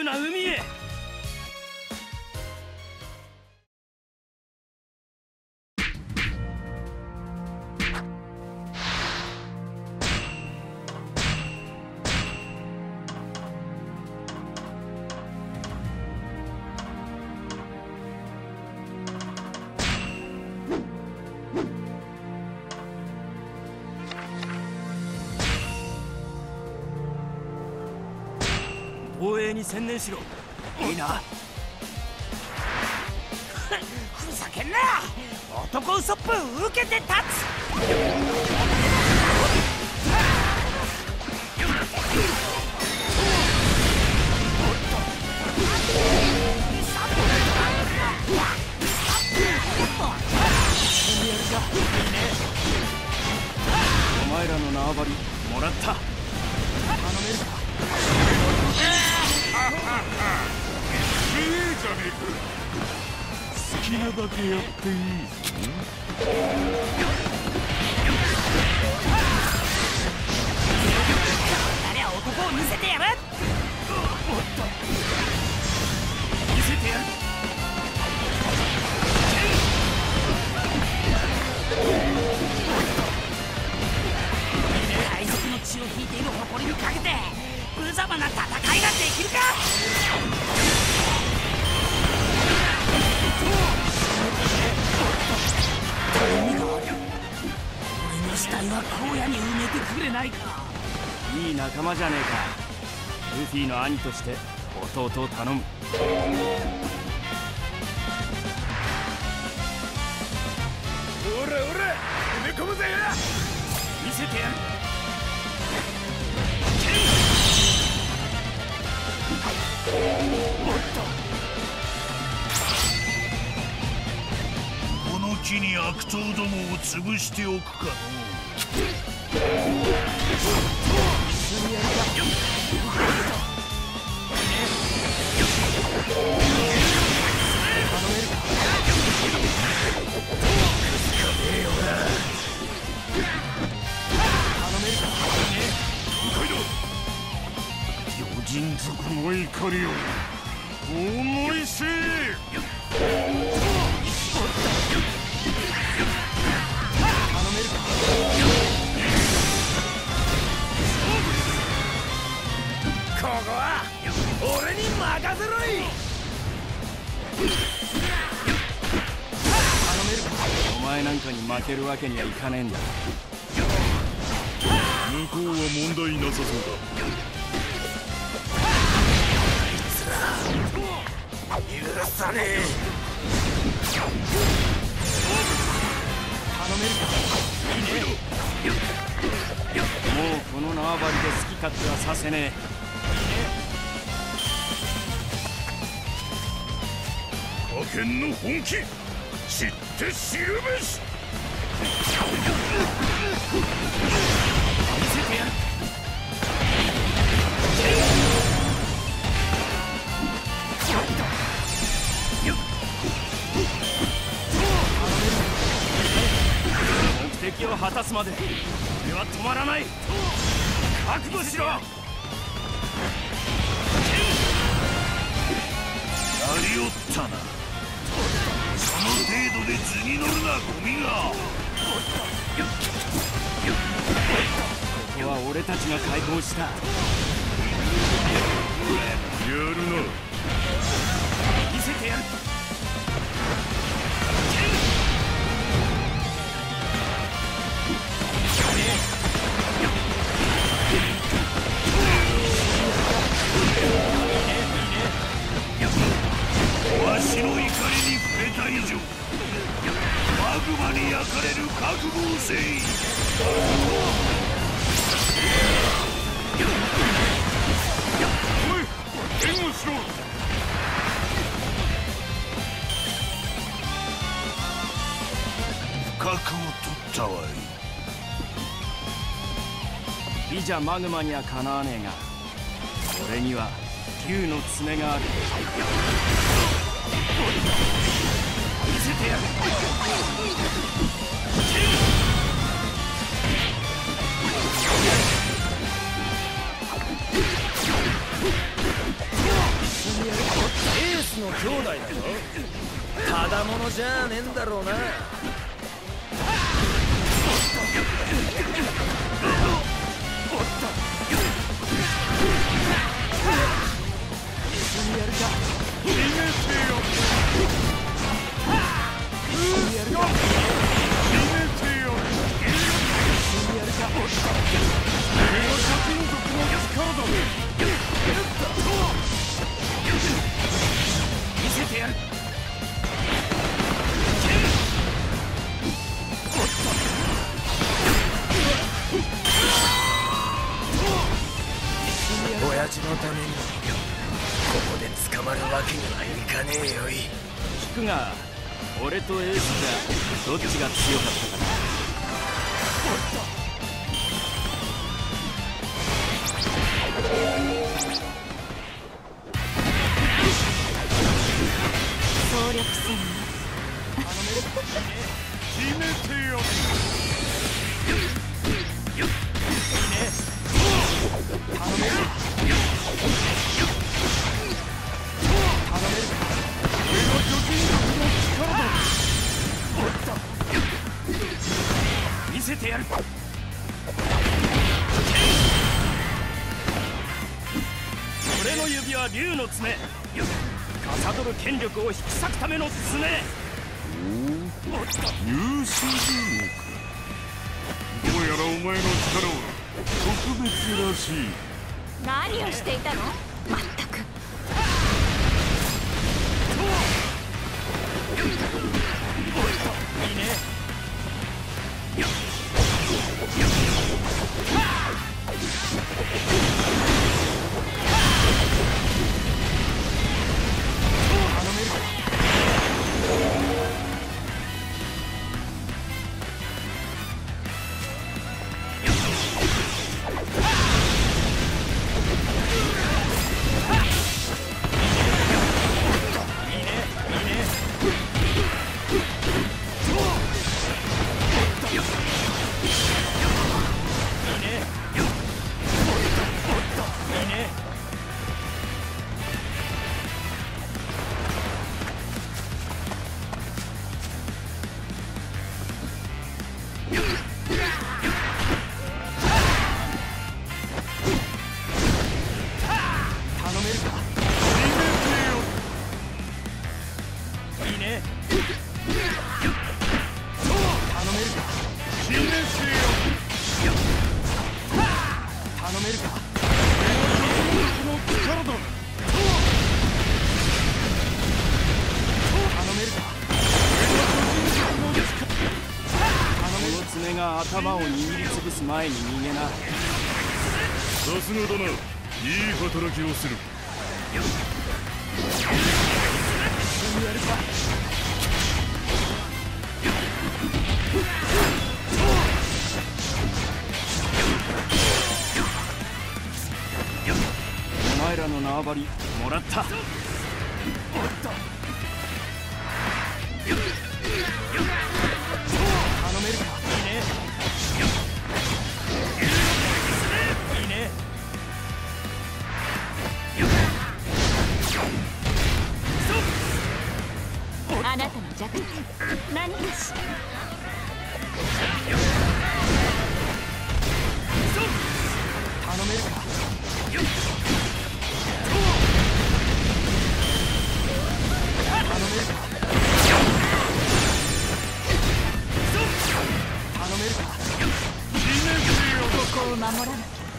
由な海へ。防衛に専念しろ。いいな。 ふざけんな。男ウソップ受けて立つ。 お前らの縄張りもらった。頼めるか。 いいじゃねえか。好きなだけやっていい。 あれは男を見せてやる。 見せてやる。 海賊の血を引いている誇りにかけて無様な戦いができるか。意味がある。俺の死体は荒野に埋めてくれないか。 いい仲間じゃねえか。ルフィの兄として弟を頼む。 おらおら、埋め込むぜ。 見せてやる。 この木に悪党どもを潰しておくかの。魚人族の怒りを思いせえ。 ここは俺に任せろい。 お前なんかに負けるわけにはいかねえんだ。 向こうは問題なさそうだ。 許さねえ。 頼めるか。もうこの縄張りで好き勝手はさせねえ。 派遣の本気知って知るべし。 見せてやる。目的を果たすまで俺は止まらない。覚悟しろ。 やりおったな。その程度で図に乗るな、ゴミが。 ここは俺たちが解放した。 やるな。 見せてやる。 わしの怒りに触れた以上、マグマに焼かれる覚悟をせい。おい、援護しろ。覚悟を取ったわい。 いざマグマにはかなわねえが、俺には竜の爪がある。見せてやる。 だよ。ただものじゃねえんだろうな。 見せてやる。 親父のためにここで捕まるわけにはいかねえよい。 聞くが、俺とエースじゃどっちが強かったかな。 総力戦決めてよ。 見せてやる。俺の指は竜の爪。司る権力を引き裂くための爪。 入手流か。どうやらお前の力は特別らしい。 何をしていたの？まったく。 いいね。頭を握りつぶす前に逃げな。 さすがだな。いい働きをする。 お前らの縄張りもらった。頼めるか。いいね。いいね。 あなたの弱点何かしら。 頼めるか。 ここを守らなきゃ。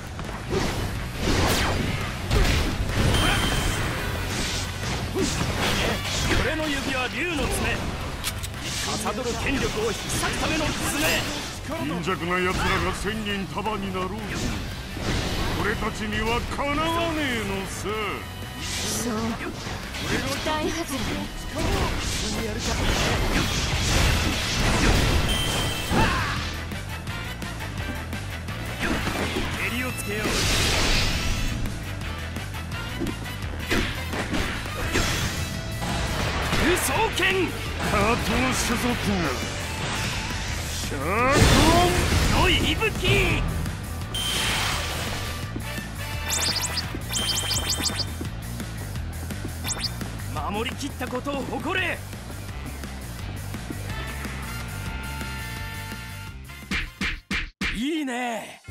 俺の指は竜の爪。司る権力を引き裂くための爪。 貧弱な奴らが1000人束になろうと俺たちにはかなわねえのさ。 そう期待外れ。 蹴りをつけよう。武装剣加藤所属シャークの息吹。 守りきったことを誇れ。いいね。